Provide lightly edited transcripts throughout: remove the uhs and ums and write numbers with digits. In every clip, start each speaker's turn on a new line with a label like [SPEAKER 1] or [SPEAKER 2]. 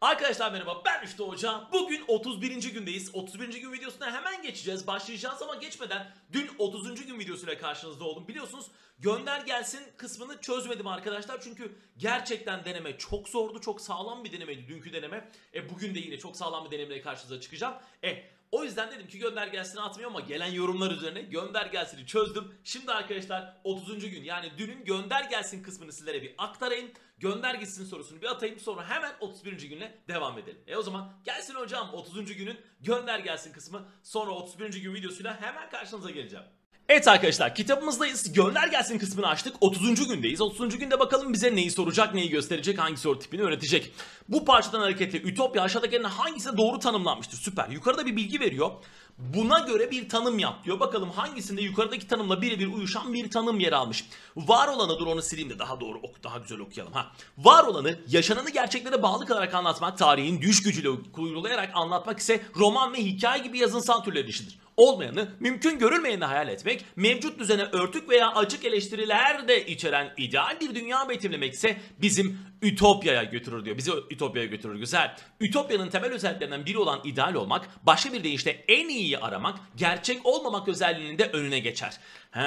[SPEAKER 1] Arkadaşlar merhaba, ben Rüştü Hoca. Bugün 31. gündeyiz. 31. gün videosuna hemen geçeceğiz. Başlayacağız ama geçmeden dün 30. gün videosuyla karşınızda oldum. Biliyorsunuz gönder gelsin kısmını çözmedim arkadaşlar. Çünkü gerçekten deneme çok zordu. Çok sağlam bir denemeydi dünkü deneme. Bugün de yine çok sağlam bir denemeyle karşınıza çıkacağım. O yüzden dedim ki gönder gelsini atmıyorum ama gelen yorumlar üzerine gönder gelsini çözdüm. Şimdi arkadaşlar 30. gün yani dünün gönder gelsin kısmını sizlere bir aktarayım. Gönder gitsin sorusunu bir atayım, sonra hemen 31. günle devam edelim. O zaman gelsin hocam 30. günün gönder gelsin kısmı, sonra 31. gün videosuyla hemen karşınıza geleceğim. Evet arkadaşlar, kitabımızdayız. Gönder gelsin kısmını açtık. 30. gündeyiz. 30. günde bakalım bize neyi soracak, neyi gösterecek, hangi soru tipini öğretecek. Bu parçadan hareketle Ütopya aşağıdakilerin hangisi doğru tanımlanmıştır? Süper. Yukarıda bir bilgi veriyor. Buna göre bir tanım yap diyor. Bakalım hangisinde yukarıdaki tanımla birebir uyuşan bir tanım yer almış. Var olanı, dur onu sileyim de daha doğru daha güzel okuyalım. Var olanı yaşananı gerçeklere bağlı kalarak anlatmak, tarihin düş gücüyle kurgulayarak anlatmak ise roman ve hikaye gibi yazınsal türler işidir. Olmayanı, mümkün görülmeyeni hayal etmek, mevcut düzene örtük veya açık eleştiriler de içeren ideal bir dünya betimlemek ise bizim Ütopya'ya götürür diyor. Bizi Ütopya'ya götürür. Güzel. Ütopya'nın temel özelliklerinden biri olan ideal olmak, başka bir deyişle en iyiyi aramak, gerçek olmamak özelliğinin de önüne geçer.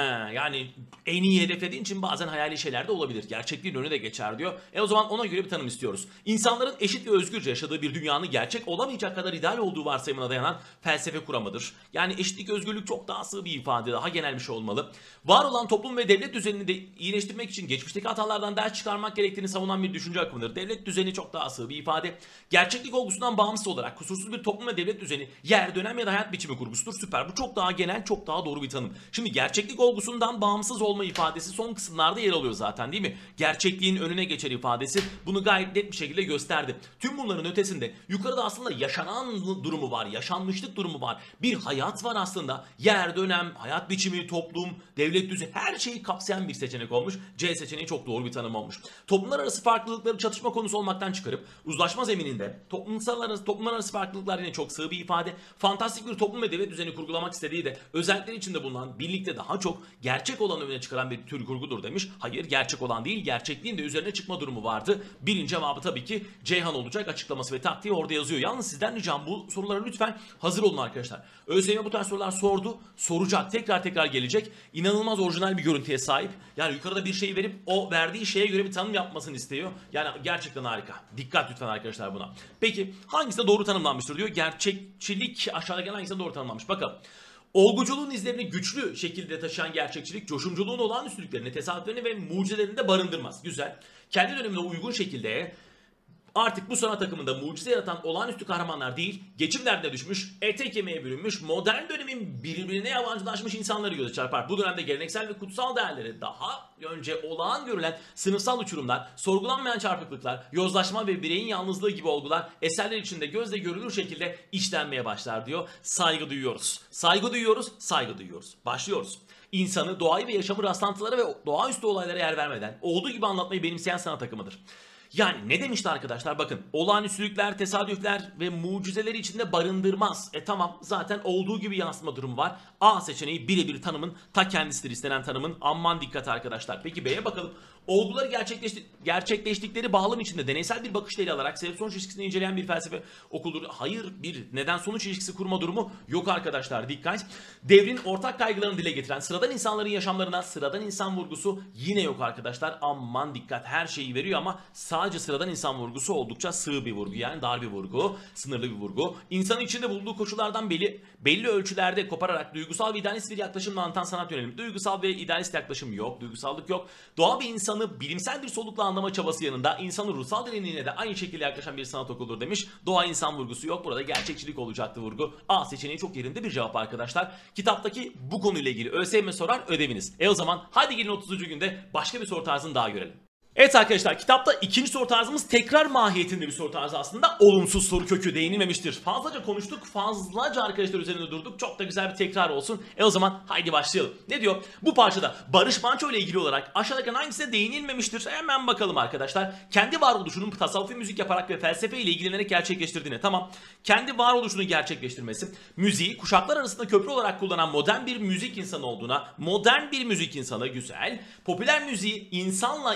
[SPEAKER 1] Yani en iyi hedeflediğin için bazen hayali şeyler de olabilir. Gerçekliğin önüne de geçer diyor. O zaman ona göre bir tanım istiyoruz. İnsanların eşit ve özgürce yaşadığı bir dünyanın gerçek olamayacak kadar ideal olduğu varsayımına dayanan felsefe kuramıdır. Yani eşitlik, özgürlük çok daha sığ bir ifade, daha genel bir şey olmalı. Var olan toplum ve devlet düzenini de iyileştirmek için geçmişteki hatalardan ders çıkarmak gerektiğini savunan bir düşünce akımıdır. Devlet düzeni çok daha sığ bir ifade. Gerçeklik olgusundan bağımsız olarak kusursuz bir toplum ve devlet düzeni yer, dönem ya da hayat biçimi kurgusudur. Süper. Bu çok daha genel, çok daha doğru bir tanım. Şimdi gerçeklik olgusundan bağımsız olma ifadesi son kısımlarda yer alıyor zaten, değil mi? Gerçekliğin önüne geçer ifadesi bunu gayet net bir şekilde gösterdi. Tüm bunların ötesinde yukarıda aslında yaşanan durumu var, yaşanmışlık durumu var. Bir hayat var aslında. Yer, dönem, hayat biçimi, toplum, devlet düzeni, her şeyi kapsayan bir seçenek olmuş. C seçeneği çok doğru bir tanım olmuş. Toplumlar arası farklılıkları çatışma konusu olmaktan çıkarıp uzlaşma zemininde toplumlar arası farklılıklar yine çok sığ bir ifade. Fantastik bir toplum ve devlet düzeni kurgulamak istediği de özellikler içinde bulunan, birlikte daha çok gerçek olanı öne çıkaran bir tür kurgudur demiş. Hayır, gerçek olan değil, gerçekliğin de üzerine çıkma durumu vardı. Birinci cevabı tabii ki Ceyhan olacak. Açıklaması ve taktiği orada yazıyor. Yalnız sizden ricam bu sorulara lütfen hazır olun arkadaşlar. ÖSYM bu tarz sorular sordu, soracak, tekrar gelecek. İnanılmaz orijinal bir görüntüye sahip. Yani yukarıda bir şey verip o verdiği şeye göre bir tanım yapmasını istiyor. Yani gerçekten harika. Dikkat lütfen arkadaşlar buna. Peki hangisinde doğru tanımlanmıştır diyor. Gerçekçilik aşağıdaki hangisinde doğru tanımlanmış? Bakalım. Olguculuğun izlerini güçlü şekilde taşıyan gerçekçilik, coşumculuğun olağanüstülüklerini, tesadüflerini ve mucizelerini de barındırmaz. Güzel. Kendi dönemine uygun şekilde artık bu sanat akımında mucize yaratan olağanüstü kahramanlar değil, geçim derdine düşmüş, ete kemiğe bürünmüş, modern dönemin birbirine yabancılaşmış insanları göze çarpar. Bu dönemde geleneksel ve kutsal değerleri daha önce olağan görülen sınıfsal uçurumlar, sorgulanmayan çarpıklıklar, yozlaşma ve bireyin yalnızlığı gibi olgular eserler içinde gözle görülür şekilde işlenmeye başlar diyor. Saygı duyuyoruz. Saygı duyuyoruz, saygı duyuyoruz. Başlıyoruz. İnsanı, doğayı ve yaşamı rastlantılara ve doğaüstü olaylara yer vermeden olduğu gibi anlatmayı benimseyen sanat akımıdır. Yani ne demişti arkadaşlar, bakın olağanüstülükler, tesadüfler ve mucizeleri içinde barındırmaz. Tamam, zaten olduğu gibi yansıma durumu var. A seçeneği birebir tanımın ta kendisidir, istenen tanımın. Aman dikkat arkadaşlar. Peki B'ye bakalım. Olguları gerçekleştikleri bağlam içinde deneysel bir bakışla ele alarak sebep sonuç ilişkisini inceleyen bir felsefe okuludur. Hayır, bir neden sonuç ilişkisi kurma durumu yok arkadaşlar, dikkat. Devrin ortak kaygılarını dile getiren sıradan insanların yaşamlarına sıradan insan vurgusu yine yok arkadaşlar. Aman dikkat, her şeyi veriyor ama sadece sıradan insan vurgusu oldukça sığ bir vurgu, yani dar bir vurgu, sınırlı bir vurgu. İnsanın içinde bulunduğu koşullardan belli ölçülerde kopararak duygusal ve idealist bir yaklaşımla anlatan sanat yönelimi. Duygusal ve idealist yaklaşım yok, duygusallık yok. Doğa ve insanı bilimsel bir solukla anlama çabası yanında insanın ruhsal derinliğine de aynı şekilde yaklaşan bir sanat okuludur demiş. Doğa insan vurgusu yok, burada gerçekçilik olacaktı vurgu. A seçeneği çok yerinde bir cevap arkadaşlar. Kitaptaki bu konuyla ilgili ÖSYM sorar ödeviniz. O zaman hadi gelin 30. günde başka bir soru tarzını daha görelim. Evet arkadaşlar, kitapta ikinci soru tarzımız tekrar mahiyetinde bir soru tarzı aslında. Olumsuz soru kökü değinilmemiştir. Fazlaca konuştuk, fazlaca arkadaşlar üzerinde durduk. Çok da güzel bir tekrar olsun. O zaman haydi başlayalım. Ne diyor? Bu parçada Barış Manço ile ilgili olarak aşağıdaki hangisine değinilmemiştir? Hemen bakalım arkadaşlar. Kendi varoluşunun tasavvufi müzik yaparak ve felsefe ile ilgilenerek gerçekleştirdiğine. Tamam. Kendi varoluşunu gerçekleştirmesi, müziği kuşaklar arasında köprü olarak kullanan modern bir müzik insanı olduğuna, modern bir müzik insanı, güzel. Popüler müziği insanla ilgili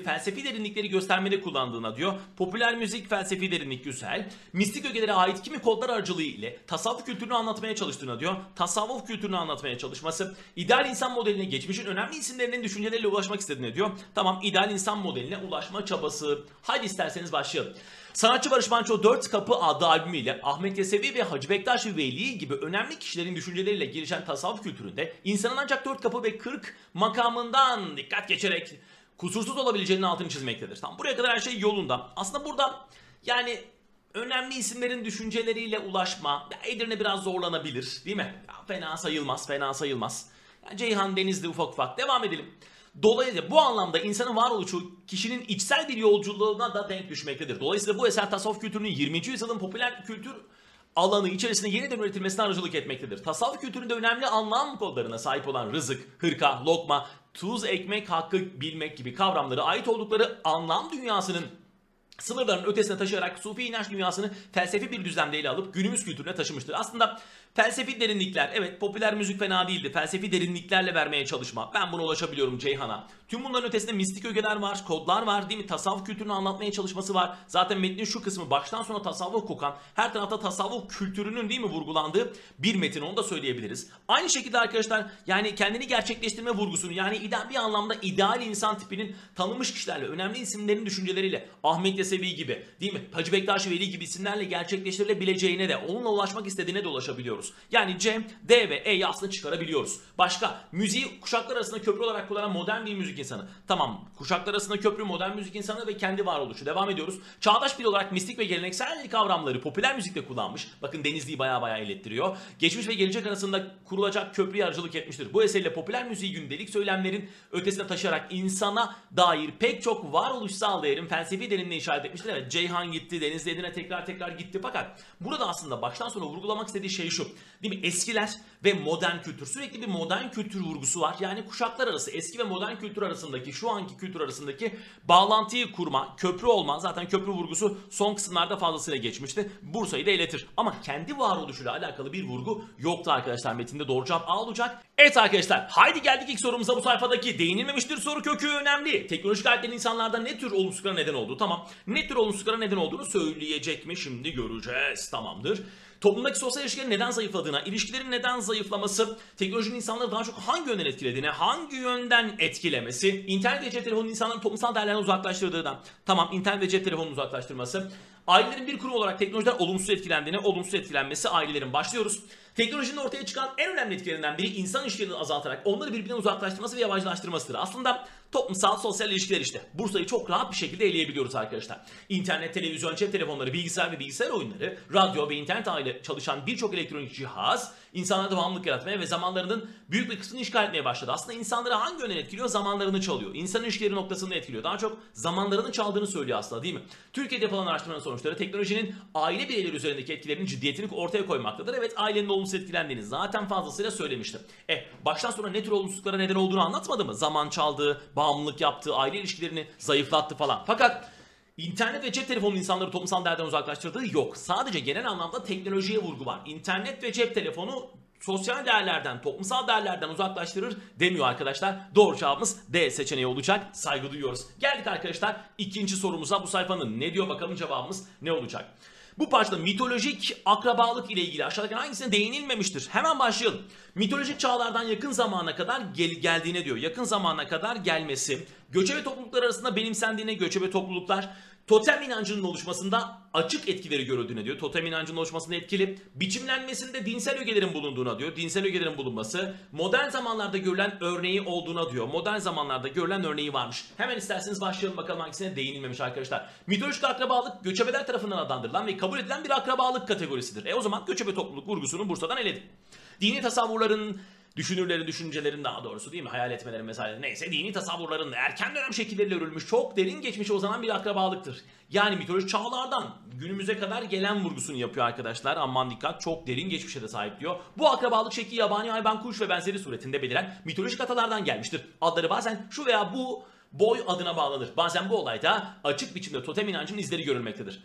[SPEAKER 1] felsefi derinlikleri göstermede kullandığına diyor. Popüler müzik, felsefi derinlik güzel. Mistik ögelere ait kimi kodlar aracılığı ile tasavvuf kültürünü anlatmaya çalıştığına diyor. Tasavvuf kültürünü anlatmaya çalışması. İdeal insan modeline geçmişin önemli isimlerinin düşünceleriyle ulaşmak istediğine diyor. Tamam, ideal insan modeline ulaşma çabası. Haydi isterseniz başlayalım. Sanatçı Barış Manço 4 Kapı adlı albümüyle Ahmet Yesevi ve Hacı Bektaş Veli gibi önemli kişilerin düşünceleriyle girişen tasavvuf kültüründe insanın ancak 4 kapı ve 40 makamından dikkat geçerek kusursuz olabileceğinin altını çizmektedir. Tamam, buraya kadar her şey yolunda. Aslında burada yani önemli isimlerin düşünceleriyle ulaşma Edirne biraz zorlanabilir, değil mi? Ya, fena sayılmaz, fena sayılmaz. Yani Ceyhan Denizli ufak ufak devam edelim. Dolayısıyla bu anlamda insanın varoluşu kişinin içsel bir yolculuğuna da denk düşmektedir. Dolayısıyla bu eser tasavvuf kültürünün 20. yüzyılın popüler kültür alanı içerisinde yeniden üretilmesine aracılık etmektedir. Tasavvuf kültüründe önemli anlam kodlarına sahip olan rızık, hırka, lokma, tuz, ekmek, hakkı bilmek gibi kavramları ait oldukları anlam dünyasının sınırların ötesine taşıyarak Sufi inanç dünyasını felsefi bir düzlemde ele alıp günümüz kültürüne taşımıştır. Aslında felsefi derinlikler, evet popüler müzik fena değildi. Felsefi derinliklerle vermeye çalışma. Ben buna ulaşabiliyorum Ceyhan'a. Tüm bunların ötesinde mistik ögeler var, kodlar var, değil mi? Tasavvuf kültürünü anlatmaya çalışması var. Zaten metnin şu kısmı baştan sona tasavvuf kokan, her tarafta tasavvuf kültürünün değil mi vurgulandığı bir metin, onu da söyleyebiliriz. Aynı şekilde arkadaşlar yani kendini gerçekleştirme vurgusunu, yani bir anlamda ideal insan tipinin tanınmış kişilerle, önemli isimlerin düşünceleriyle, Ahmet Yesevi gibi, değil mi? Hacı Bektaş Veli gibi isimlerle gerçekleştirilebileceğine de, onunla ulaşmak istediğine de ulaşabiliyoruz. Yani C, D ve E'yi aslında çıkarabiliyoruz. Başka, müziği kuşaklar arasında köprü olarak kullanan modern bir müzik insanı. Tamam, kuşaklar arasında köprü, modern müzik insanı ve kendi varoluşu. Devam ediyoruz. Çağdaş biri olarak mistik ve geleneksel kavramları popüler müzikte kullanmış. Bakın Denizli'yi baya ilettiriyor. Geçmiş ve gelecek arasında kurulacak köprüye aracılık etmiştir. Bu eserle popüler müziği gündelik söylemlerin ötesine taşıyarak insana dair pek çok varoluşsal değerin felsefi derinliğine işaret etmiştir. Evet, Ceyhan gitti, Denizli Edirne tekrar gitti. Fakat burada aslında baştan sona vurgulamak istediği şey şu. Değil mi? Eskiler ve modern kültür. Sürekli bir modern kültür vurgusu var. Yani kuşaklar arası, eski ve modern kültür arasındaki, şu anki kültür arasındaki bağlantıyı kurma, köprü olma. Zaten köprü vurgusu son kısımlarda fazlasıyla geçmişti. Bursa'yı da iletir. Ama kendi varoluşuyla alakalı bir vurgu yoktu arkadaşlar. Metinde doğru cevap A olacak. Evet arkadaşlar, haydi geldik ilk sorumuza. Bu sayfadaki değinilmemiştir soru kökü önemli. Teknolojik aletlerin insanlarda ne tür olumsuzluklara neden olduğu. Tamam. Ne tür olumsuzluklara neden olduğunu söyleyecek mi? Şimdi göreceğiz. Tamamdır. Toplumdaki sosyal ilişkilerin neden zayıfladığına, ilişkilerin neden zayıflaması, teknolojinin insanları daha çok hangi yönden etkilediğine, hangi yönden etkilemesi, internet ve cep telefonunun insanların toplumsal değerlerden uzaklaştırdığına, tamam internet ve cep telefonunun uzaklaştırması, ailelerin bir kurum olarak teknolojiden olumsuz etkilendiğine, olumsuz etkilenmesi ailelerin başlıyoruz. Teknolojinin ortaya çıkan en önemli etkilerinden biri insan ilişkilerini azaltarak onları birbirinden uzaklaştırması ve yabancılaştırmasıdır. Aslında toplumsal sosyal ilişkiler işte. Bursa'yı çok rahat bir şekilde eleyebiliyoruz arkadaşlar. İnternet, televizyon, cep telefonları, bilgisayar ve bilgisayar oyunları, radyo ve internet ağıyla çalışan birçok elektronik cihaz insanlarda bağımlılık yaratmaya ve zamanlarının büyük bir kısmını işgal etmeye başladı. Aslında insanları hangi yönden etkiliyor? Zamanlarını çalıyor. İnsan ilişkileri noktasında etkiliyor. Daha çok zamanlarını çaldığını söylüyor aslında, değil mi? Türkiye'de yapılan araştırmanın sonuçları teknolojinin aile bireyleri üzerindeki etkilerinin ciddiyetini ortaya koymaktadır. Evet, ailenin olumsuz etkilendiğini zaten fazlasıyla söylemiştim. Baştan sonra ne tür olumsuzluklara neden olduğunu anlatmadı mı? Zaman çaldı, bağımlılık yaptı, aile ilişkilerini zayıflattı falan. Fakat İnternet ve cep telefonu insanları toplumsal değerden uzaklaştırdığı yok. Sadece genel anlamda teknolojiye vurgu var. İnternet ve cep telefonu sosyal değerlerden, toplumsal değerlerden uzaklaştırır demiyor arkadaşlar. Doğru cevabımız D seçeneği olacak. Saygı duyuyoruz. Geldik arkadaşlar ikinci sorumuza. Bu sayfanın ne diyor bakalım, cevabımız ne olacak? Bu parçada mitolojik akrabalık ile ilgili aşağıdaki hangisine değinilmemiştir? Hemen başlayalım. Mitolojik çağlardan yakın zamana kadar geldiğine diyor. Yakın zamana kadar gelmesi. Göçebe topluluklar arasında benimsendiğine, göçebe topluluklar totem inancının oluşmasında açık etkileri görüldüğüne diyor. Totem inancının oluşmasında etkili. Biçimlenmesinde dinsel ögelerin bulunduğuna diyor. Dinsel ögelerin bulunması modern zamanlarda görülen örneği olduğuna diyor. Modern zamanlarda görülen örneği varmış. Hemen isterseniz başlayalım bakalım hangisine değinilmemiş arkadaşlar. Mitolojik akrabalık göçebeler tarafından adlandırılan ve kabul edilen bir akrabalık kategorisidir. O zaman göçebe topluluk vurgusunu Bursa'dan eledik. Dini tasavvurların, düşünürlerin, düşüncelerin daha doğrusu, değil mi? Hayal etmelerin mesela, neyse, dini tasavvurların erken dönem şekilleriyle örülmüş, çok derin geçmişe uzanan bir akrabalıktır. Yani mitolojik çağlardan günümüze kadar gelen vurgusunu yapıyor arkadaşlar. Aman dikkat, çok derin geçmişe de sahip diyor. Bu akrabalık şekli yabani hayvan, kuş ve benzeri suretinde beliren mitolojik atalardan gelmiştir. Adları bazen şu veya bu boy adına bağlanır. Bazen bu olayda açık biçimde totem inancının izleri görülmektedir.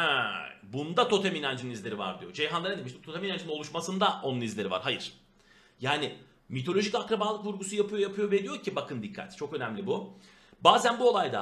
[SPEAKER 1] Bunda totem inancının izleri var diyor. Ceyhan'da ne demiş? Totem inancının oluşmasında onun izleri var. Hayır. Yani mitolojik akrabalık vurgusu yapıyor ve diyor ki bakın dikkat, çok önemli bu. Bazen bu olayda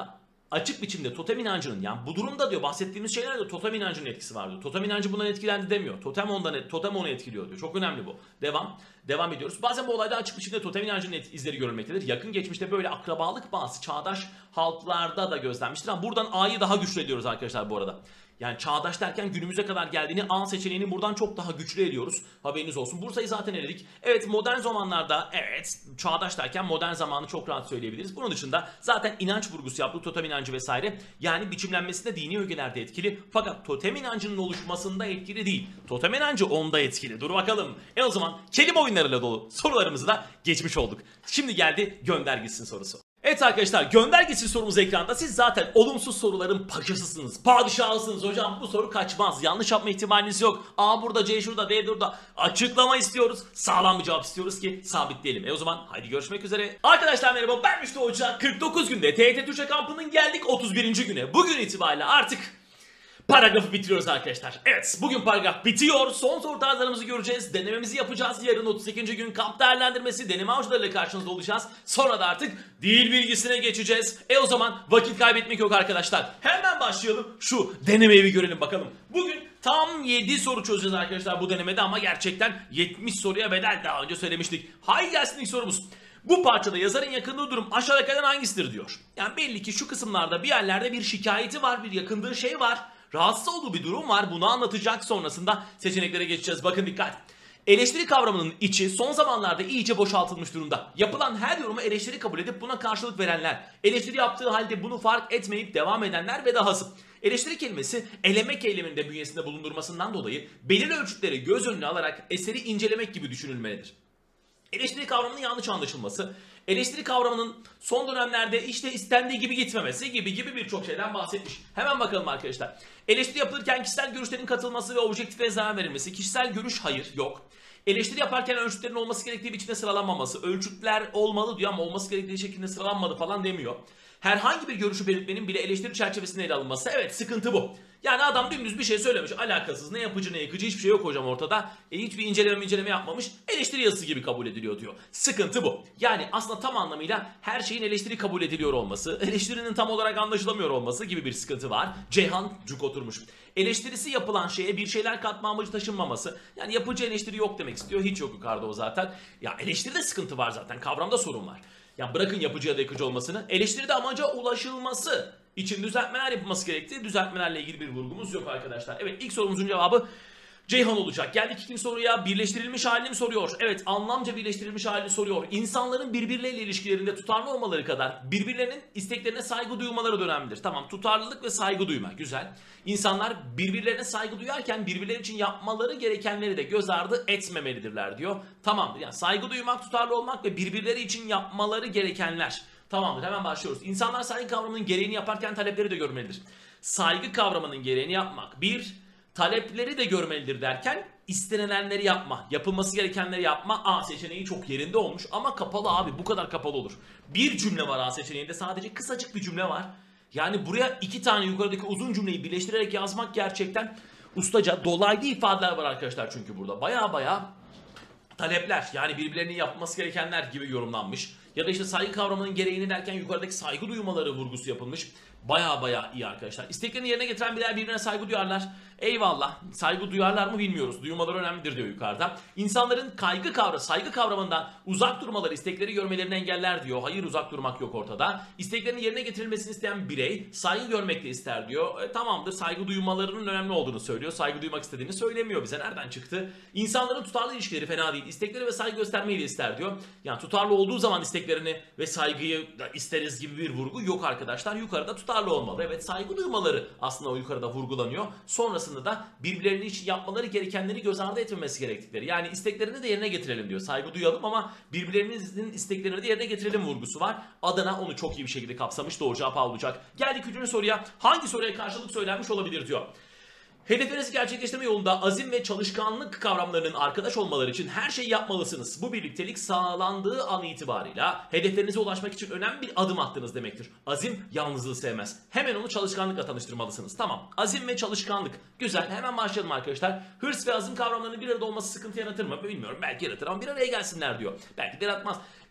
[SPEAKER 1] açık biçimde totem inancının, yani bu durumda diyor bahsettiğimiz şeylerde totem inancının etkisi var diyor. Totem inancı bundan etkilendi demiyor. Totem onu etkiliyor diyor. Çok önemli bu. Devam ediyoruz. Bazen bu olayda açık biçimde totem inancının izleri görülmektedir. Yakın geçmişte böyle akrabalık bağısı çağdaş halklarda da gözlenmiştir. Ama buradan A'yı daha güçlü ediyoruz arkadaşlar bu arada. Yani çağdaş derken günümüze kadar geldiğini, A seçeneğini buradan çok daha güçlü ediyoruz. Haberiniz olsun. Bursa'yı zaten eledik. Evet, modern zamanlarda, evet, çağdaş derken modern zamanı çok rahat söyleyebiliriz. Bunun dışında zaten inanç vurgusu yaptık. Totem inancı vesaire. Yani biçimlenmesinde dini ögelerde etkili. Fakat totem inancının oluşmasında etkili değil. Totem inancı onda etkili. Dur bakalım. O zaman kelime oyunlarıyla dolu sorularımızı da geçmiş olduk. Şimdi geldi gönder gitsin sorusu. Evet arkadaşlar, gönder gitsin sorumuz ekranda. Siz zaten olumsuz soruların paşasısınız, padişahısınız hocam. Bu soru kaçmaz. Yanlış yapma ihtimaliniz yok. A burada, C şurada, D burada. Açıklama istiyoruz. Sağlam bir cevap istiyoruz ki sabitleyelim. O zaman haydi görüşmek üzere. Arkadaşlar merhaba, ben Müftü Hoca. 49 günde TYT Türkçe kampının geldik 31. güne. Bugün itibariyle artık paragrafı bitiriyoruz arkadaşlar. Evet, bugün paragraf bitiyor. Son soru tarzlarımızı göreceğiz. Denememizi yapacağız. Yarın 32. gün kamp değerlendirmesi, deneme avcılarıyla karşınızda olacağız. Sonra da artık dil bilgisine geçeceğiz. O zaman vakit kaybetmek yok arkadaşlar. Hemen başlayalım. Şu denemeyi bir görelim bakalım. Bugün tam 7 soru çözeceğiz arkadaşlar bu denemede ama gerçekten 70 soruya bedel, daha önce söylemiştik. Haydi gelsin ilk sorumuz. Bu parçada yazarın yakındığı durum aşağıdakilerden hangisidir diyor. Yani belli ki şu kısımlarda bir yerlerde bir şikayeti var, bir yakındığı şey var. Rahatsız olduğu bir durum var. Bunu anlatacak. Sonrasında seçeneklere geçeceğiz. Bakın dikkat. Eleştiri kavramının içi son zamanlarda iyice boşaltılmış durumda. Yapılan her yorumu eleştiri kabul edip buna karşılık verenler, eleştiri yaptığı halde bunu fark etmeyip devam edenler ve dahası. Eleştiri kelimesi elemek eyleminin de bünyesinde bulundurmasından dolayı belirli ölçütleri göz önüne alarak eseri incelemek gibi düşünülmelidir. Eleştiri kavramının yanlış anlaşılması, eleştiri kavramının son dönemlerde işte istendiği gibi gitmemesi gibi birçok şeyden bahsetmiş. Hemen bakalım arkadaşlar. Eleştiri yapılırken kişisel görüşlerin katılması ve objektifliğe zarar verilmesi. Kişisel görüş hayır, yok. Eleştiri yaparken ölçütlerin olması gerektiği biçimde sıralanmaması. Ölçütler olmalı diyor ama olması gerektiği şekilde sıralanmadı falan demiyor. Herhangi bir görüşü belirtmenin bile eleştiri çerçevesinde ele alınması. Evet, sıkıntı bu. Yani adam dümdüz bir şey söylemiş, alakasız, ne yapıcı ne yıkıcı hiçbir şey yok hocam ortada. Hiçbir inceleme yapmamış, eleştiri yazısı gibi kabul ediliyor diyor. Sıkıntı bu. Yani aslında tam anlamıyla her şeyin eleştiri kabul ediliyor olması, eleştirinin tam olarak anlaşılamıyor olması gibi bir sıkıntı var. Ceyhan cuk oturmuş. Eleştirisi yapılan şeye bir şeyler katma amacı taşınmaması. Yani yapıcı eleştiri yok demek istiyor. Hiç yok yukarıda o zaten. Ya eleştiride sıkıntı var zaten. Kavramda sorun var. Ya bırakın yapıcı ya da yıkıcı olmasını. Eleştiride amaca ulaşılması için düzeltmeler yapılması gerektiği, düzeltmelerle ilgili bir vurgumuz yok arkadaşlar. Evet, ilk sorumuzun cevabı Ceyhan olacak. Geldik ikinci soruya. Birleştirilmiş halini mi soruyor? Evet, anlamca birleştirilmiş halini soruyor. İnsanların birbirleriyle ilişkilerinde tutarlı olmaları kadar birbirlerinin isteklerine saygı duymaları da önemlidir. Tamam, tutarlılık ve saygı duyma. Güzel. İnsanlar birbirlerine saygı duyarken birbirleri için yapmaları gerekenleri de göz ardı etmemelidirler diyor. Tamamdır. Yani saygı duymak, tutarlı olmak ve birbirleri için yapmaları gerekenler. Tamamdır, hemen başlıyoruz. İnsanlar saygı kavramının gereğini yaparken talepleri de görmelidir. Saygı kavramının gereğini yapmak. Talepleri de görmelidir derken istenilenleri yapma, yapılması gerekenleri yapma. A seçeneği çok yerinde olmuş ama kapalı abi, bu kadar kapalı olur. Bir cümle var A seçeneğinde, sadece kısacık bir cümle var. Yani buraya iki tane yukarıdaki uzun cümleyi birleştirerek yazmak gerçekten ustaca. Dolaylı ifadeler var arkadaşlar çünkü burada. Baya talepler, yani birbirlerinin yapması gerekenler gibi yorumlanmış. Ya da işte saygı kavramının gereğini derken yukarıdaki saygı duymaları vurgusu yapılmış. Baya iyi arkadaşlar. İsteklerini yerine getiren birer birbirine saygı duyarlar. Eyvallah. Saygı duyarlar mı bilmiyoruz. Duymaları önemlidir diyor yukarıda. İnsanların saygı kavramından uzak durmaları istekleri görmelerini engeller diyor. Hayır, uzak durmak yok ortada. İsteklerinin yerine getirilmesini isteyen birey saygı görmek de ister diyor. Tamamdır, saygı duymalarının önemli olduğunu söylüyor. Saygı duymak istediğini söylemiyor bize. Nereden çıktı? İnsanların tutarlı ilişkileri fena değil. İstekleri ve saygı göstermeyi de ister diyor. Yani tutarlı olduğu zaman isteklerini ve saygıyı da isteriz gibi bir vurgu yok arkadaşlar. Yukarıda tutarlı olmalı. Evet, saygı duymaları aslında o yukarıda vurgulanıyor. Sonrasında da birbirlerinin için yapmaları gerekenleri göz ardı etmemesi gerektikleri. Yani isteklerini de yerine getirelim diyor. Saygı duyalım ama birbirlerimizin isteklerini de yerine getirelim vurgusu var. Adana onu çok iyi bir şekilde kapsamış. Doğru cevap A olacak. Geldik 3. soruya. Hangi soruya karşılık söylenmiş olabilir diyor. Hedeflerinizi gerçekleştirme yolunda azim ve çalışkanlık kavramlarının arkadaş olmaları için her şeyi yapmalısınız. Bu birliktelik sağlandığı an itibarıyla hedeflerinize ulaşmak için önemli bir adım attınız demektir. Azim yalnızlığı sevmez. Hemen onu çalışkanlıkla tanıştırmalısınız. Tamam. Azim ve çalışkanlık. Güzel. Hemen başlayalım arkadaşlar. Hırs ve azim kavramlarının bir arada olması sıkıntı yaratır mı? Bilmiyorum. Belki yaratır ama bir araya gelsinler diyor. Belki de yaratmaz.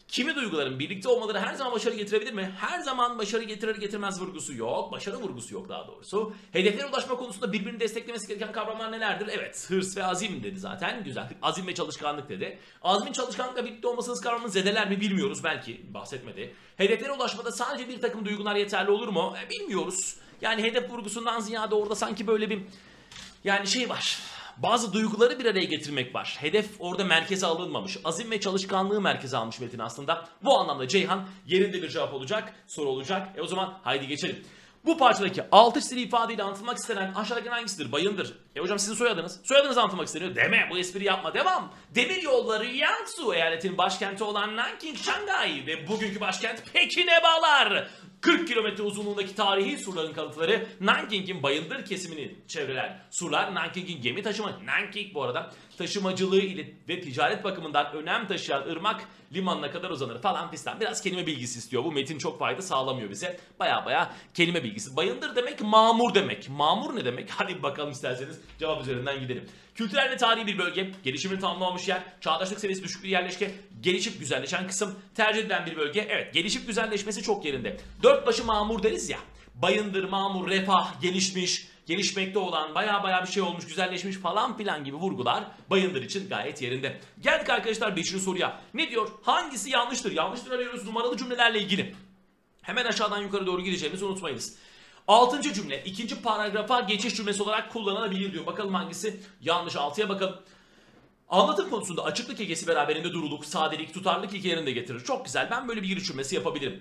[SPEAKER 1] Kimi duyguların birlikte olmaları her zaman başarı getirebilir mi? Her zaman başarı getirir getirmez vurgusu yok. Başarı vurgusu yok daha doğrusu. Hedeflere ulaşma konusunda birbirini desteklemesi gereken kavramlar nelerdir? Evet, hırs ve azim dedi zaten. Güzel. Azim ve çalışkanlık dedi. Azmin çalışkanlıkla birlikte olmasınız kavramını zedeler mi bilmiyoruz. Belki bahsetmedi. Hedeflere ulaşmada sadece bir takım duygular yeterli olur mu? Bilmiyoruz. Yani hedef vurgusundan ziyade orada sanki böyle bir şey var. Bazı duyguları bir araya getirmek var. Hedef orada merkeze alınmamış. Azim ve çalışkanlığı merkeze almış metin aslında. Bu anlamda Ceyhan yerinde bir cevap olacak, soru olacak. O zaman haydi geçelim. Bu parçadaki 6 çizili ifadeyle anlatılmak istenen aşağıdaki hangisidir? Bayındır. Hocam sizin soyadınız. Soyadınız anlatılmak isteniyor. Deme, bu espri yapma. Devam. Demir yolları Yangsu eyaletinin başkenti olan Nanking, Şangay ve bugünkü başkent Pekin'e bağlar. 40 kilometre uzunluğundaki tarihi surların kalıntıları Nanking'in Bayındır kesimini çevreler. Surlar Nanking'in gemi Nanking bu arada taşımacılığı ile ve ticaret bakımından önem taşıyan ırmak limanına kadar uzanır falan fistan. Biraz kelime bilgisi istiyor. Bu metin çok fayda sağlamıyor bize. Baya kelime bilgisi. Bayındır demek mamur demek. Mamur ne demek? Hadi bakalım isterseniz cevap üzerinden gidelim. Kültürel ve tarihi bir bölge, gelişimini tamamlamamış yer, çağdaşlık seviyesi düşük bir yerleşke, gelişip güzelleşen kısım, tercih edilen bir bölge. Evet, gelişip güzelleşmesi çok yerinde. Dört başı mamur deriz ya. Bayındır, mamur, refah, gelişmiş, gelişmekte olan, baya bir şey olmuş, güzelleşmiş falan filan gibi vurgular Bayındır için gayet yerinde. Geldik arkadaşlar 5. soruya. Ne diyor? Hangisi yanlıştır? Yanlıştır arıyoruz numaralı cümlelerle ilgili. Hemen aşağıdan yukarı doğru gideceğimizi unutmayınız. 6. cümle 2. paragrafa geçiş cümlesi olarak kullanılabilir diyor. Bakalım hangisi yanlış. 6'ya bakalım. Anlatım konusunda açıklık ilkesi beraberinde duruluk, sadelik, tutarlılık ilkelerini de getirir. Çok güzel. Ben böyle bir giriş cümlesi yapabilirim.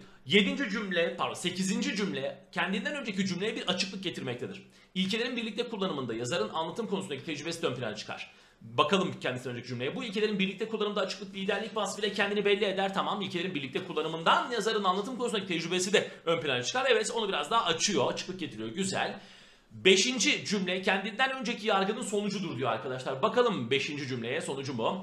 [SPEAKER 1] 8. cümle kendinden önceki cümleye bir açıklık getirmektedir. İlkelerin birlikte kullanımında yazarın anlatım konusundaki tecrübesi de ön plana çıkar. Bakalım kendisinden önceki cümleye. Bu ilkelerin birlikte kullanımında açıklık, liderlik vasfıyla kendini belli eder. Tamam, ilkelerin birlikte kullanımından yazarın anlatım konusundaki tecrübesi de ön plana çıkar. Evet, onu biraz daha açıyor, açıklık getiriyor. Güzel. 5. cümle kendinden önceki yargının sonucudur diyor arkadaşlar. Bakalım 5. cümleye sonucu mu?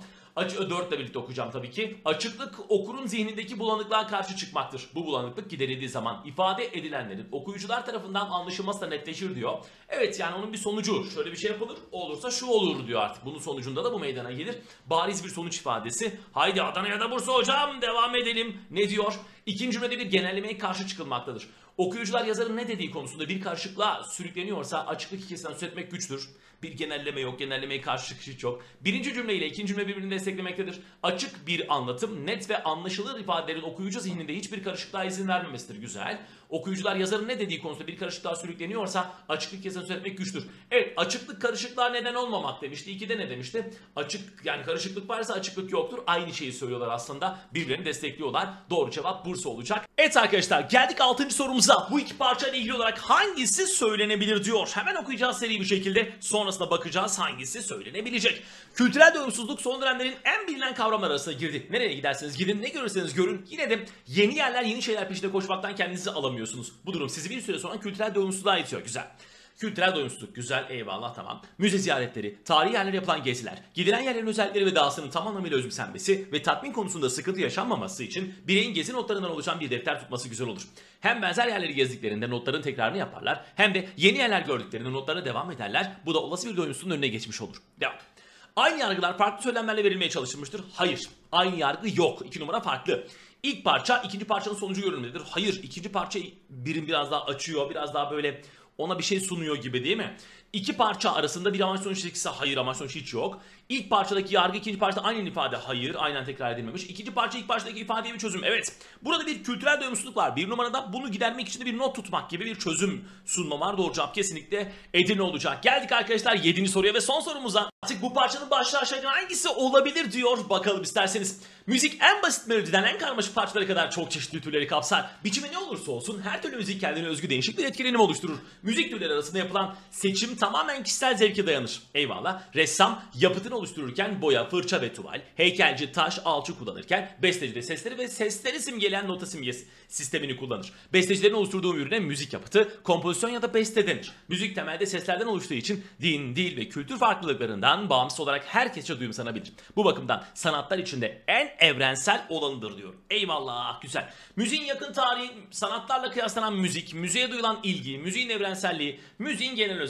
[SPEAKER 1] 4 ile birlikte okuyacağım tabii ki. Açıklık okurun zihnindeki bulanıklığa karşı çıkmaktır. Bu bulanıklık giderildiği zaman ifade edilenlerin okuyucular tarafından anlaşılması da netleşir diyor. Evet, yani onun bir sonucu. Şöyle bir şey yapılır, olursa şu olur diyor artık. Bunun sonucunda da bu meydana gelir. Bariz bir sonuç ifadesi. Haydi Adana'ya da Bursa hocam, devam edelim. Ne diyor? 2. cümlede bir genellemeye karşı çıkılmaktadır. Okuyucular yazarın ne dediği konusunda bir karışıklığa sürükleniyorsa açıklık ilkesinden söz etmek güçtür. Bir genelleme yok, genellemeye karşı çıkış hiç yok. 1. cümle ile 2. cümle birbirini desteklemektedir. Açık bir anlatım, net ve anlaşılır ifadelerin okuyucu zihninde hiçbir karışıklığa izin vermemesidir. Güzel. Okuyucular yazarın ne dediği konusunda bir karışıklığa sürükleniyorsa açıklık ilkesinden söz etmek güçtür. Evet, açıklık karışıklığa neden olmamak demişti. 2'de ne demişti? Açık, yani karışıklık varsa açıklık yoktur. Aynı şeyi söylüyorlar aslında. Birbirlerini destekliyorlar. Doğru cevap Bursa olacak. Evet arkadaşlar, geldik 6. sorumuza. Bu iki parçayla ilgili olarak hangisi söylenebilir diyor. Hemen okuyacağız seri bir şekilde. Sonrasında bakacağız hangisi söylenebilecek. Kültürel doyumsuzluk son dönemlerin en bilinen kavramlar arasına girdi. Nereye giderseniz gidin, ne görürseniz görün. Yine de yeni yerler, yeni şeyler peşinde koşmaktan kendinizi alamıyorsunuz. Bu durum sizi bir süre sonra kültürel doyumsuzluğa itiyor. Güzel. Kültürel doyumsuzluk güzel, eyvallah, tamam. Müze ziyaretleri, tarihi yerlere yapılan geziler, gidilen yerlerin özellikleri ve dahasının tam anlamıyla özümsenmesi ve tatmin konusunda sıkıntı yaşanmaması için bireyin gezi notlarından oluşan bir defter tutması güzel olur. Hem benzer yerleri gezdiklerinde notların tekrarını yaparlar, hem de yeni yerler gördüklerinde notlara devam ederler. Bu da olası bir doyumsuzluğun önüne geçmiş olur. Devam. Aynı yargılar farklı söylemlerle verilmeye çalışılmıştır. Hayır. Aynı yargı yok. 2 numara farklı. İlk parça ikinci parçanın sonucu görünmelidir. Hayır. İkinci parça birim biraz daha açıyor. Biraz daha böyle ona bir şey sunuyor gibi, değil mi? İki parça arasında bir amaç sonuç ilişkisi, hayır, amaç sonuç hiç yok. İlk parçadaki yargı ikinci parçada aynen ifade, hayır, aynen tekrar edilmemiş. İkinci parça ilk parçadaki ifadeye bir çözüm, evet. Burada bir kültürel doyumsuzluk var. Bir numarada bunu gidermek için de bir not tutmak gibi bir çözüm sunma var. Doğru cevap kesinlikle Edirne olacak. Geldik arkadaşlar 7. soruya ve son sorumuza. Artık bu parçanın başlı aşağı hangisi olabilir diyor. Bakalım isterseniz. Müzik en basit melodiden en karmaşık parçalara kadar çok çeşitli türleri kapsar. Biçimi ne olursa olsun her türlü müzik kendine özgü değişik bir etkilenim oluşturur. Müzik türleri arasında yapılan seçim tamamen kişisel zevke dayanır. Eyvallah. Ressam yapıtını oluştururken boya, fırça ve tuval, heykelci taş, alçı kullanırken besteci de sesleri ve sesleri simgeleyen nota simgesi sistemini kullanır. Bestecilerin oluşturduğu ürüne müzik yapıtı, kompozisyon ya da beste denir. Müzik temelde seslerden oluştuğu için din, dil ve kültür farklılıklarından bağımsız olarak herkesçe duyumsanabilir. Bu bakımdan sanatlar içinde en evrensel olanıdır diyor. Eyvallah, güzel. Müziğin yakın tarihi, sanatlarla kıyaslanan müzik, müziğe duyulan ilgi, müziğin evrenselliği, müziğin genel özellikleri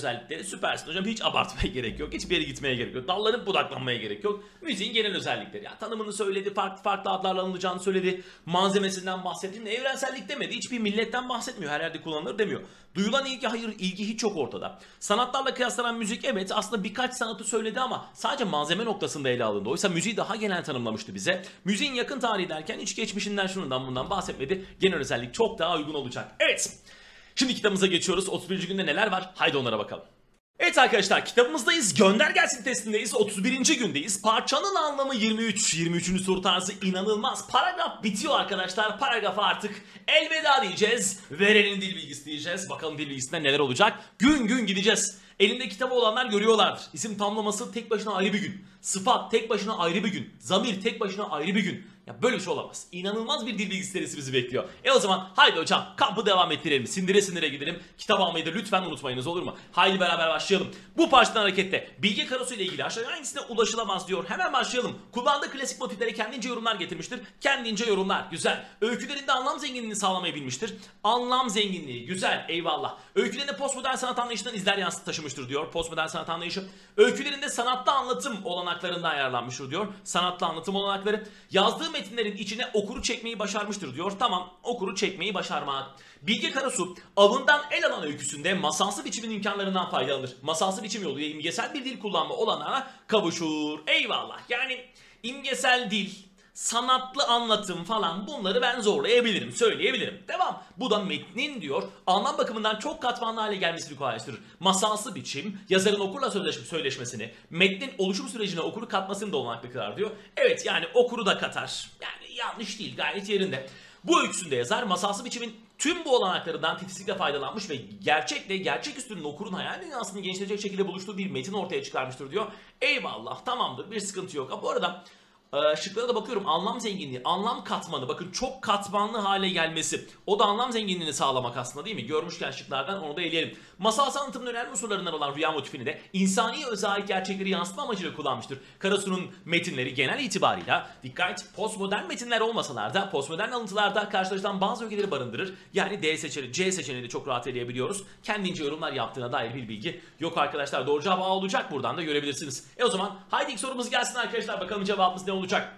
[SPEAKER 1] süpersin hocam, hiç abartmaya gerek yok. Hiçbir yere gitmeye gerek yok. Dallanıp budaklanmaya gerek yok. Müziğin genel özellikleri. Ya tanımını söyledi, farklı farklı adlarla anılacağını söyledi. Malzemesinden bahsetti. Evrensellik demedi. Hiçbir milletten bahsetmiyor. Her yerde kullanılır demiyor. Duyulan ilgi, hayır, ilgi hiç yok ortada. Sanatlarla kıyaslanan müzik, evet, aslında birkaç sanatı söyledi ama sadece malzeme noktasında ele alındı. Oysa müziği daha genel tanımlamıştı bize. Müziğin yakın tarihi derken hiç geçmişinden şundan bundan bahsetmedi. Genel özellik çok daha uygun olacak. Evet. Şimdi kitabımıza geçiyoruz. 31. günde neler var? Haydi onlara bakalım. Evet arkadaşlar, kitabımızdayız. Gönder gelsin testindeyiz. 31. gündeyiz. Parçanın anlamı 23. 23. soru tarzı inanılmaz. Paragraf bitiyor arkadaşlar. Paragrafa artık elveda diyeceğiz. Verenin dil bilgisi diyeceğiz. Bakalım dil bilgisinde neler olacak. Gün gün gideceğiz. Elinde kitabı olanlar görüyorlardır. İsim tamlaması tek başına ayrı bir gün. Sıfat tek başına ayrı bir gün. Zamir tek başına ayrı bir gün. Ya böyle bir şey olamaz. İnanılmaz bir dil bilgisi serisi bizi bekliyor. O zaman haydi hocam kampı devam ettirelim. Sindire sindire gidelim. Kitap almayı da lütfen unutmayınız, olur mu? Haydi beraber başlayalım. Bu parçadan hareketle bilgi karosu ile ilgili aşağıya hangisine ulaşılamaz diyor. Hemen başlayalım. Kullandığı klasik motiflere kendince yorumlar getirmiştir. Kendince yorumlar. Güzel. Öykülerinde anlam zenginliğini sağlamayı bilmiştir. Anlam zenginliği. Güzel. Eyvallah. Öykülerinde postmodern sanat anlayışından izler yansıt taşımıştır diyor. Postmodern sanat anlayışı. Öykülerinde sanatlı anlatım olanaklarından ayarlanmıştır diyor. Sanatlı anlatım olanakları. Yazdığı metinlerin içine okuru çekmeyi başarmıştır diyor. Tamam, okuru çekmeyi başarmak. Bilge Karasu avından el alan öyküsünde masalsı biçimin imkanlarından faydalanır. Masalsı biçim yoluyla imgesel bir dil kullanma olanağına kavuşur. Eyvallah. Yani imgesel dil, sanatlı anlatım falan, bunları ben zorlayabilirim, söyleyebilirim. Devam. Bu da metnin diyor anlam bakımından çok katmanlı hale gelmesini kolaylaştırır. Masalsı biçim yazarın okurla söyleşmesini, metnin oluşum sürecine okuru katmasını da olanaklı kılar diyor. Evet, yani okuru da katar. Yani yanlış değil, gayet yerinde. Bu öyküsünde yazar masalsı biçimin tüm bu olanaklarından titizlikle faydalanmış ve gerçekle gerçek üstünün okurun hayal dünyasını genişletecek şekilde buluştuğu bir metin ortaya çıkarmıştır diyor. Eyvallah, tamamdır, bir sıkıntı yok. Bu arada şıklara da bakıyorum. Anlam zenginliği, anlam katmanı, bakın çok katmanlı hale gelmesi. O da anlam zenginliğini sağlamak aslında, değil mi? Görmüşken şıklardan onu da eleyelim. Masal anlatımının önemli unsurlarından olan rüya motifini de insani özel gerçekleri yansıtma amacıyla kullanmıştır. Karasu'nun metinleri genel itibarıyla, dikkat, postmodern metinler olmasalar da postmodern alıntılarda karşılaşılan bazı ögeleri barındırır. Yani D seçeneği, C seçeneğini de çok rahat eleyebiliyoruz. Kendince yorumlar yaptığına dair bir bilgi yok arkadaşlar. Doğru cevap A olacak, buradan da görebilirsiniz. O zaman haydi ilk sorumuz gelsin arkadaşlar. Bakalım cevabımız ne olacak?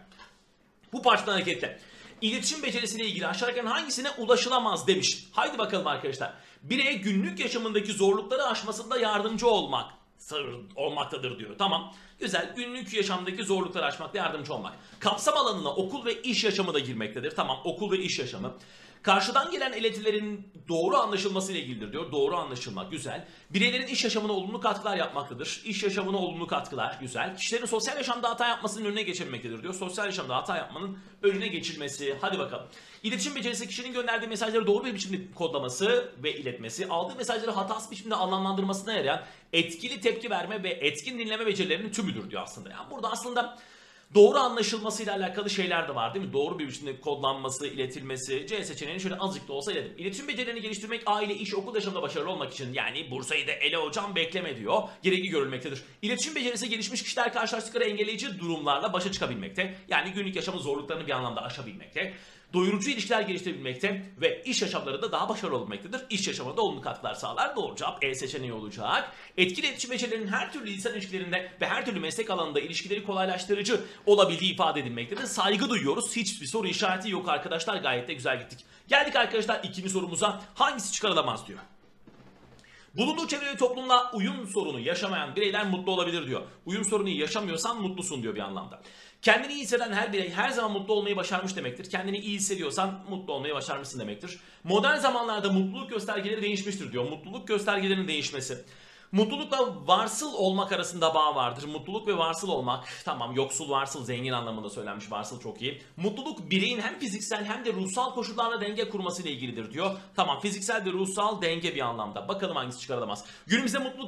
[SPEAKER 1] Bu parçadan hareketle İletişim becerisiyle ilgili aşağıdaki hangisine ulaşılamaz demiş. Haydi bakalım arkadaşlar. Bireye günlük yaşamındaki zorlukları aşmasında yardımcı olmaktadır diyor. Tamam. Güzel. Günlük yaşamdaki zorlukları aşmakta yardımcı olmak. Kapsam alanına okul ve iş yaşamı da girmektedir. Tamam. Okul ve iş yaşamı. Karşıdan gelen iletilerin doğru anlaşılması ile ilgilidir diyor. Doğru anlaşılmak, güzel. Bireylerin iş yaşamına olumlu katkılar yapmaktadır. İş yaşamına olumlu katkılar, güzel. Kişilerin sosyal yaşamda hata yapmasının önüne geçilmektedir diyor. Sosyal yaşamda hata yapmanın önüne geçilmesi. Hadi bakalım. İletişim becerisi kişinin gönderdiği mesajları doğru bir biçimde kodlaması ve iletmesi, aldığı mesajları hatasız biçimde anlamlandırmasına yarayan etkili tepki verme ve etkin dinleme becerilerinin tümüdür diyor aslında. Yani burada aslında doğru anlaşılmasıyla alakalı şeyler de var, değil mi? Doğru bir biçimde kodlanması, iletilmesi. C seçeneğini şöyle azıcık da olsa eledim. İletişim becerilerini geliştirmek aile, iş, okul yaşamında başarılı olmak için, yani Bursa'yı da ele hocam bekleme diyor, gerekli görülmektedir. İletişim becerisi gelişmiş kişiler karşılaştıkları engelleyici durumlarla başa çıkabilmekte. Yani günlük yaşamın zorluklarını bir anlamda aşabilmekte. Doyurucu ilişkiler geliştirebilmekte ve iş yaşamlarında daha başarılı olmaktadır. İş yaşamına da olumlu katkılar sağlar. Doğru cevap E seçeneği olacak. Etkili iletişim becerilerinin her türlü insan ilişkilerinde ve her türlü meslek alanında ilişkileri kolaylaştırıcı olabildiği ifade edilmektedir. Saygı duyuyoruz. Hiçbir soru işareti yok arkadaşlar. Gayet de güzel gittik. Geldik arkadaşlar ikinci sorumuza. Hangisi çıkarılamaz diyor. Bulunduğu çevre ve toplumla uyum sorunu yaşamayan bireyler mutlu olabilir diyor. Uyum sorunu yaşamıyorsan mutlusun diyor bir anlamda. Kendini iyi hisseden her birey her zaman mutlu olmayı başarmış demektir. Kendini iyi hissediyorsan mutlu olmayı başarmışsın demektir. Modern zamanlarda mutluluk göstergeleri değişmiştir diyor. Mutluluk göstergelerinin değişmesi. Mutlulukla varsıl olmak arasında bağ vardır. Mutluluk ve varsıl olmak, tamam, yoksul, varsıl, zengin anlamında söylenmiş. Varsıl çok iyi. Mutluluk bireyin hem fiziksel hem de ruhsal koşullarla denge kurmasıyla ilgilidir diyor. Tamam, fiziksel ve ruhsal denge bir anlamda. Bakalım hangisi çıkarılamaz. Günümüzde mutluluk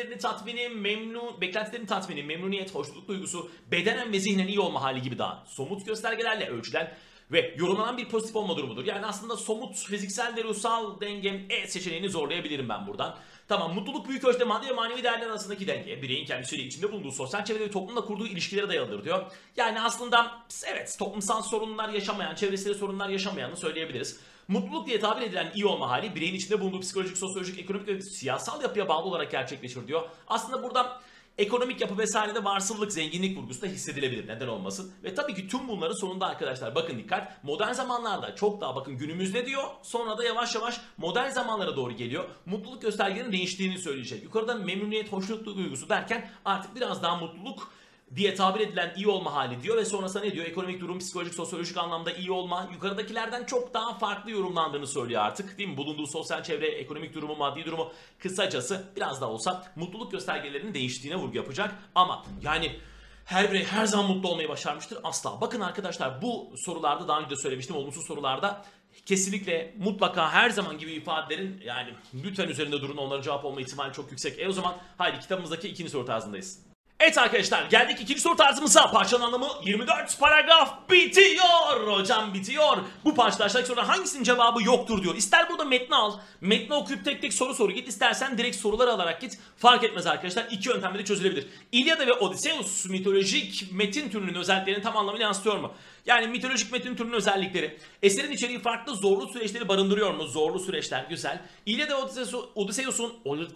[SPEAKER 1] beklentilerini tatmini, memnuniyet, hoşluk duygusu, bedenen ve zihnen iyi olma hali gibi daha somut göstergelerle ölçülen ve yorumlanan bir pozitif olma durumudur. Yani aslında somut, fiziksel ve ruhsal denge seçeneğini zorlayabilirim ben buradan. Tamam, mutluluk büyük ölçüde maddi ve manevi değerler arasındaki denge, bireyin kendisiyle içinde bulunduğu sosyal çevre ve toplumla kurduğu ilişkilere dayalıdır diyor. Yani aslında evet, toplumsal sorunlar yaşamayan, çevresel sorunlar yaşamayanı söyleyebiliriz. Mutluluk diye tabir edilen iyi olma hali bireyin içinde bulunduğu psikolojik, sosyolojik, ekonomik ve siyasal yapıya bağlı olarak gerçekleşir diyor. Aslında burada ekonomik yapı vesairede varsıllık, zenginlik vurgusu da hissedilebilir. Neden olmasın? Ve tabii ki tüm bunların sonunda arkadaşlar bakın dikkat. Modern zamanlarda çok daha bakın günümüzde diyor. Sonra da yavaş yavaş modern zamanlara doğru geliyor. Mutluluk göstergelerinin değiştiğini söyleyecek. Yukarıda memnuniyet, hoşnutluk duygusu derken artık biraz daha mutluluk diye tabir edilen iyi olma hali diyor ve sonrasında ne diyor? Ekonomik durum, psikolojik, sosyolojik anlamda iyi olma yukarıdakilerden çok daha farklı yorumlandığını söylüyor artık. Değil mi? Bulunduğu sosyal çevre, ekonomik durumu, maddi durumu kısacası biraz da olsa mutluluk göstergelerinin değiştiğine vurgu yapacak. Ama yani her birey her zaman mutlu olmayı başarmıştır. Asla. Bakın arkadaşlar bu sorularda daha önce de söylemiştim. Olumsuz sorularda kesinlikle mutlaka her zaman gibi ifadelerin yani lütfen üzerinde durun. Onların cevap olma ihtimali çok yüksek. O zaman haydi kitabımızdaki ikinci soru tarzındayız. Evet arkadaşlar geldik ikinci soru tarzımıza. Parçanın anlamı 24 paragraf bitiyor. Hocam bitiyor. Bu parçada aşağıdaki sorular hangisinin cevabı yoktur diyor. İster burada metni al. Metni okuyup tek tek soru git. İstersen direkt soruları alarak git. Fark etmez arkadaşlar. İki yöntemle de çözülebilir. İlyada ve Odysseus mitolojik metin türünün özelliklerini tam anlamıyla yansıtıyor mu? Yani mitolojik metin türünün özellikleri. Eserin içeriği farklı zorlu süreçleri barındırıyor mu? Zorlu süreçler güzel. İlyada ve Odysseus'un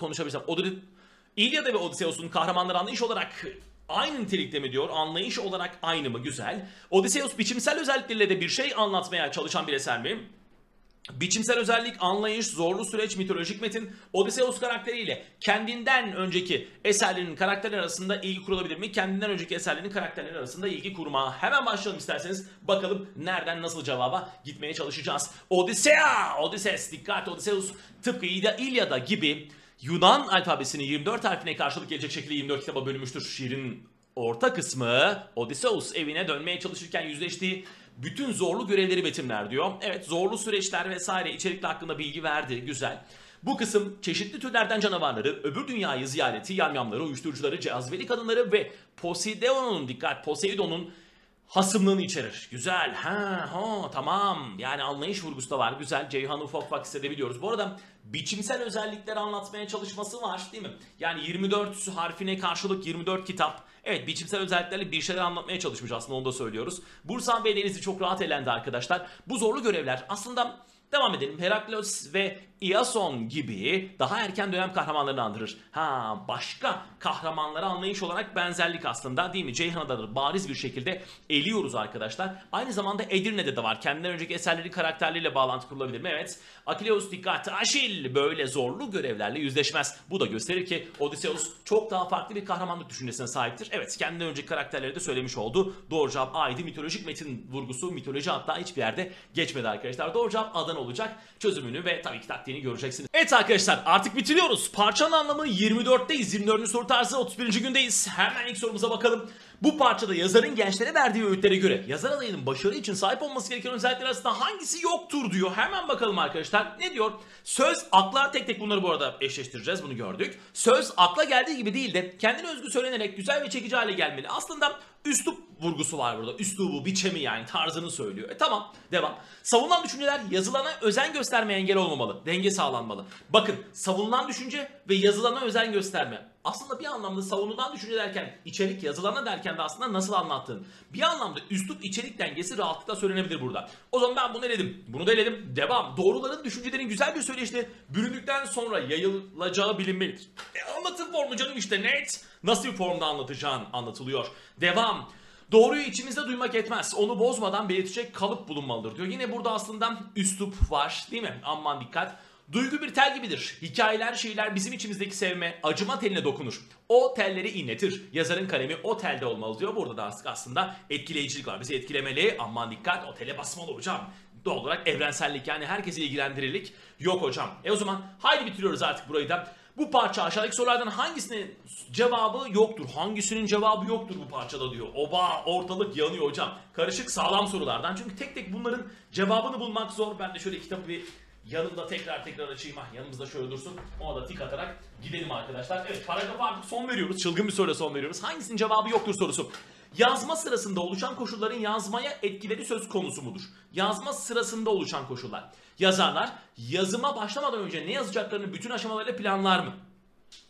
[SPEAKER 1] İlyada ve Odysseus'un kahramanları anlayış olarak aynı nitelikte mi diyor? Anlayış olarak aynı mı? Güzel. Odysseus biçimsel özellikleriyle de bir şey anlatmaya çalışan bir eser mi? Biçimsel özellik, anlayış, zorlu süreç, mitolojik metin. Odysseus karakteriyle kendinden önceki eserlerin karakterleri arasında ilgi kurulabilir mi? Kendinden önceki eserlerin karakterleri arasında ilgi kurma. Hemen başlayalım isterseniz. Bakalım nereden nasıl cevaba gitmeye çalışacağız. Odysseus, dikkat Odysseus tıpkı İlyada gibi Yunan alfabesinin 24 harfine karşılık gelecek şekilde 24 kitaba bölünmüştür. Şiirin orta kısmı Odysseus evine dönmeye çalışırken yüzleştiği bütün zorlu görevleri betimler diyor. Evet zorlu süreçler vesaire içerikler hakkında bilgi verdi. Güzel. Bu kısım çeşitli türlerden canavarları, öbür dünyayı ziyareti, yamyamları, uyuşturucuları, cazibeli kadınları ve Poseidon'un hasımlığını içerir. Güzel. Tamam. Yani anlayış vurgusu da var. Güzel. Ceyhan'ı ufak ufak hissedebiliyoruz. Bu arada biçimsel özellikleri anlatmaya çalışması var değil mi? Yani 24 harfine karşılık 24 kitap. Evet biçimsel özelliklerle bir şeyler anlatmaya çalışmış aslında onu da söylüyoruz. Bursan ve Denizli çok rahat elendi arkadaşlar. Bu zorlu görevler aslında devam edelim. Herakleios ve Iason gibi daha erken dönem kahramanlarını andırır. Başka kahramanlara anlayış olarak benzerlik aslında değil mi? Ceyhan'da da bariz bir şekilde eliyoruz arkadaşlar. Aynı zamanda Edirne'de de var. Kendinden önceki eserleri karakterleriyle bağlantı kurulabilir mi? Evet. Akileus dikkat. Aşil böyle zorlu görevlerle yüzleşmez. Bu da gösterir ki Odysseus çok daha farklı bir kahramanlık düşüncesine sahiptir. Evet kendinden önceki karakterleri de söylemiş oldu. Doğru cevap A'ydı. Mitolojik metin vurgusu mitoloji hatta hiçbir yerde geçmedi arkadaşlar. Doğru cevap A'dan olacak. Çözümünü ve tabii ki taktiğini göreceksiniz. Evet arkadaşlar artık bitiriyoruz. Parçanın anlamı 24'teyiz. 24. soru tarzı 31. gündeyiz. Hemen ilk sorumuza bakalım. Bu parçada yazarın gençlere verdiği öğütlere göre yazar adayının başarı için sahip olması gereken özellikler arasında hangisi yoktur diyor. Hemen bakalım arkadaşlar. Ne diyor? Söz akla tek tek bunları bu arada eşleştireceğiz. Bunu gördük. Söz akla geldiği gibi değil de kendine özgü söylenerek güzel ve çekici hale gelmeli. Aslında üslup vurgusu var burada. Üslubu, biçemi yani tarzını söylüyor. Tamam devam. Savunulan düşünceler yazılana özen göstermeye engel olmamalı. Denge sağlanmalı. Bakın savunulan düşünce ve yazılana özen gösterme. Aslında bir anlamda savunulan düşünce derken içerik yazılana derken de aslında nasıl anlattığın. Bir anlamda üslup içerik dengesi rahatlıkla söylenebilir burada. O zaman ben bunu eledim. Bunu da eledim. Devam. Doğruların düşüncelerin güzel bir söyleşte büründükten sonra yayılacağı bilinmelidir. Anlatım formu canım işte net. Nasıl bir formda anlatacağın anlatılıyor. Devam. Doğruyu içimizde duymak etmez. Onu bozmadan belirtecek kalıp bulunmalıdır diyor. Yine burada aslında üslup var değil mi? Aman dikkat. Duygu bir tel gibidir. Hikayeler, şiirler bizim içimizdeki sevme, acıma teline dokunur. O telleri inletir. Yazarın kalemi o telde olmalı diyor. Burada da aslında etkileyicilik var. Bizi etkilemeli. Aman dikkat o tele basmalı hocam. Doğal olarak evrensellik yani herkesi ilgilendirirlik yok hocam. O zaman haydi bitiriyoruz artık burayı da. Bu parça aşağıdaki sorulardan hangisinin cevabı yoktur? Hangisinin cevabı yoktur bu parçada diyor. Oba ortalık yanıyor hocam. Karışık sağlam sorulardan. Çünkü tek tek bunların cevabını bulmak zor. Ben de şöyle kitabı bir yanımda tekrar açayım. Yanımızda şöyle dursun. Ona da tik atarak gidelim arkadaşlar. Evet paragrafa artık son veriyoruz. Çılgın bir soruyla son veriyoruz. Hangisinin cevabı yoktur sorusu. Yazma sırasında oluşan koşulların yazmaya etkileri söz konusu mudur? Yazma sırasında oluşan koşullar. Yazarlar yazıma başlamadan önce ne yazacaklarını bütün aşamalarıyla planlar mı?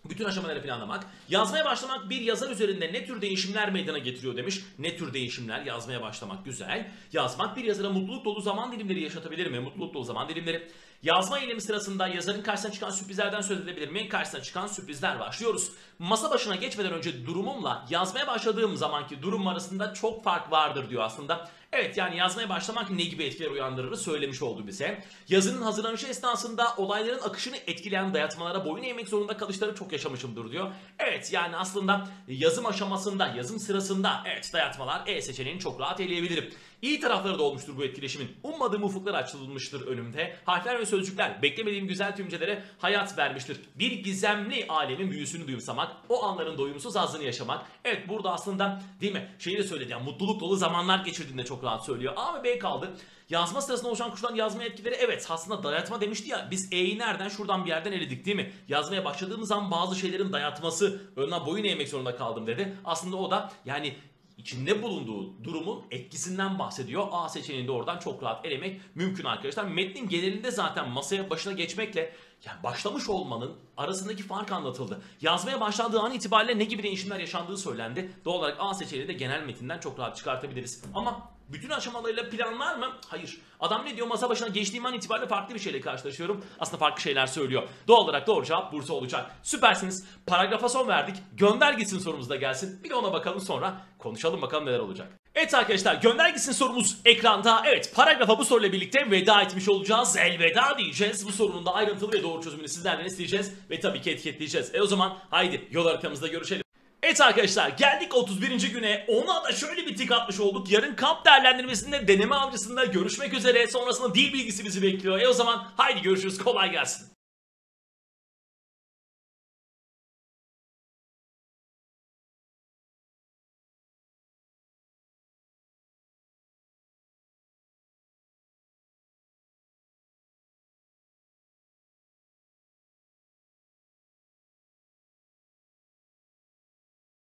[SPEAKER 1] Bütün aşamaları planlamak. Yazmaya başlamak bir yazar üzerinde ne tür değişimler meydana getiriyor demiş. Ne tür değişimler? Yazmaya başlamak güzel. Yazmak bir yazara mutluluk dolu zaman dilimleri yaşatabilir mi? Mutluluk dolu zaman dilimleri. Yazma eylemi sırasında yazarın karşısına çıkan sürprizlerden söz edebilir mi? Karşısına çıkan sürprizler, başlıyoruz. Masa başına geçmeden önce durumumla yazmaya başladığım zamanki durum arasında çok fark vardır diyor aslında. Evet, yani yazmaya başlamak ne gibi etkiler uyandırır söylemiş oldu bize. Yazının hazırlanışı esnasında olayların akışını etkileyen dayatmalara boyun eğmek zorunda kalışları çok yaşamışımdır diyor. Evet, yani aslında yazım aşamasında, yazım sırasında evet dayatmalar seçeneğini çok rahat eleyebilirim. İyi tarafları da olmuştur bu etkileşimin. Ummadığım ufuklar açılmıştır önümde. Harfler ve sözcükler beklemediğim güzel tümcelere hayat vermiştir. Bir gizemli alemin büyüsünü duyumsamak, o anların doyumsuz hazzını yaşamak. Evet, burada aslında değil mi? Şeyi de söyledi, yani mutluluk dolu zamanlar geçirdiğinde çok rahat söylüyor. A ve B kaldı. Yazma sırasında oluşan kuşların yazma etkileri, evet aslında dayatma demişti ya, biz E'yi nereden şuradan bir yerden eledik değil mi? Yazmaya başladığımız zaman bazı şeylerin dayatması, önüne boyun eğmek zorunda kaldım dedi. Aslında o da yani içinde bulunduğu durumun etkisinden bahsediyor. A seçeneğini de oradan çok rahat elemek mümkün arkadaşlar. Metnin genelinde zaten masaya başına geçmekle yani başlamış olmanın arasındaki fark anlatıldı. Yazmaya başladığı an itibariyle ne gibi değişimler yaşandığı söylendi. Doğal olarak A seçeneğini de genel metinden çok rahat çıkartabiliriz. Ama bütün aşamalarıyla planlar mı? Hayır. Adam ne diyor? Masa başına geçtiğim an itibariyle farklı bir şeyle karşılaşıyorum. Aslında farklı şeyler söylüyor. Doğal olarak doğru cevap Bursa olacak. Süpersiniz. Paragrafa son verdik. Gönder gitsin sorumuz da gelsin. Bir de ona bakalım, sonra konuşalım bakalım neler olacak. Evet arkadaşlar, gönder gitsin sorumuz ekranda. Evet, paragrafa bu soruyla birlikte veda etmiş olacağız. Elveda diyeceğiz. Bu sorunun da ayrıntılı ve doğru çözümünü sizlerden isteyeceğiz. Ve tabii ki etiketleyeceğiz. O zaman haydi yol haritamızda görüşelim. Evet arkadaşlar, geldik 31. güne. Ona da şöyle bir tik atmış olduk. Yarın kamp değerlendirmesinde deneme avcısında görüşmek üzere. Sonrasında dil bilgisi bizi bekliyor. O zaman haydi görüşürüz, kolay gelsin.